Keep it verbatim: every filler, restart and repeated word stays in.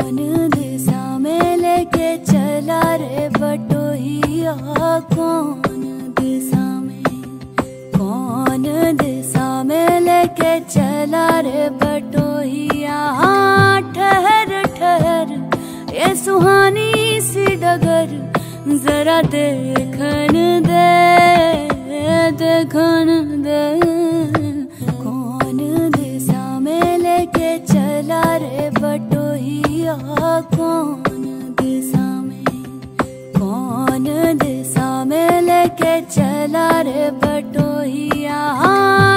कौन दिशा में लेके चला रे बटोहिया, कौन दिशा में, कौन दिशा में लेके चला रे बटोहिया। हाँ ठहर ठहर ये सुहानी सी डगर, जरा देखन दे देखन दे। कौन दिशा में लेके चला रे बटोहिया, कौन दिशा में, कौन दिशा में लेके चला रे बटोहिया।